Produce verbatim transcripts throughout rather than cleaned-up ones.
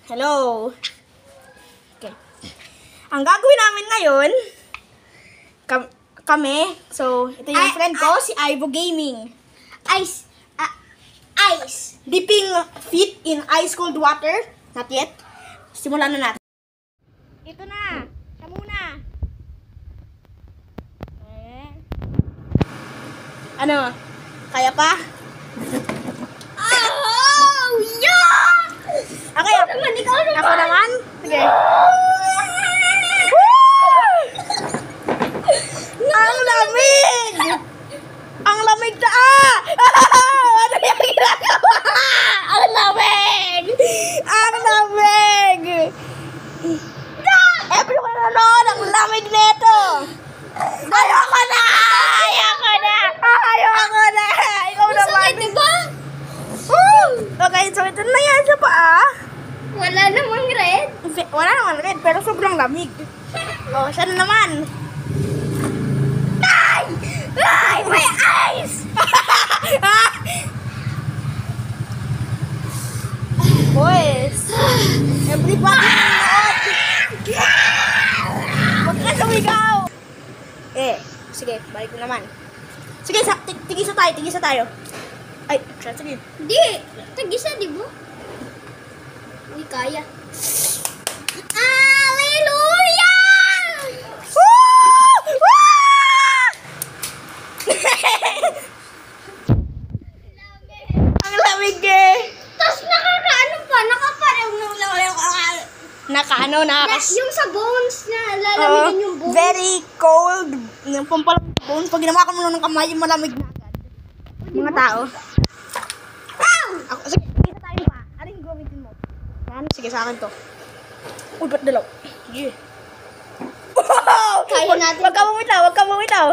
Hello. Okay. Ang gagawin namin ngayon, kam kami, so ito yung I, friend ko, I, si Ivogaming. Ice. Uh, ice. Dipping feet in ice cold water. Not yet. Simulan na natin. Ito na. Siya muna. Eh. Ano? Kaya pa? Oh! Yeah! Ako, ako naman. Ikaw naman. Ako naman? Sige. Ang lamig! Ang lamig na ah! Ano yung ginagawa? Ang lamig! Ang lamig! Everyone nanonood! Ang lamig nito! Ayoko na! Ayoko na! Ayoko na! Ikaw naman! Diba? Okay, so ito na yan sa paa. Wala namang red. Wala namang red, pero sobrang lamig. Oh, siya na naman. Ay! Ay! May ice! Boys, everybody nood. Huwag ka sumigaw. Eh, sige, balik ko naman. Sige, sa, tig tigisa tayo, tigisa tayo. Ay, sige. Hindi. Tag-isa, di ba? Hindi kaya. Hallelujah! Woo! Woo! Ang lamig eh. Tapos nakakaano pa, nakaparang Naka ano, nakakas... yung sa bones na, lalamigin yung bones. Very cold. Yung pampalang bones. Pag ginawakan mo lang ng kamay, malamig na agad. Mga tao. Ako, sige, kita tayo pa. Ano yung gamitin mo? Yan, sige sa akin to. Uy, ba't dalaw? Sige. Wow! Kaya natin. Wag ka bumitaw, wag ka bumitaw.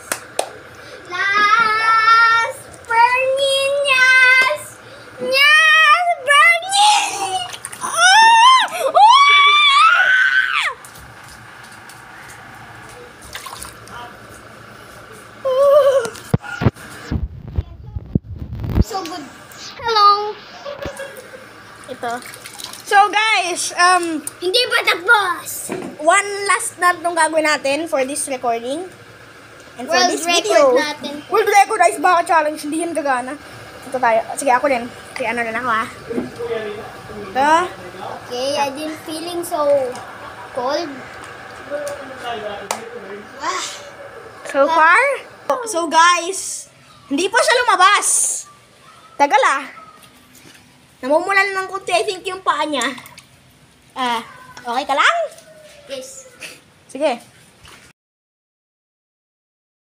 Las Perniñas! Ñas Bernie! Ah! So good. Hello. Ito. So guys, um, Hindi ba tapos? one last na itong gagawin natin for this recording. And for World this record video. natin. World record ice baka challenge. Hindi yan gagana. Ito tayo. Sige, ako din. Sige, ano na ako ha. Ito. Okay, I didn't feeling so cold. Ah, So far. So guys, hindi pa siya lumabas. Tagal ah. Namumulan ng kunti, I think yung paa niya. Ah, okay ka lang? yes. Sige.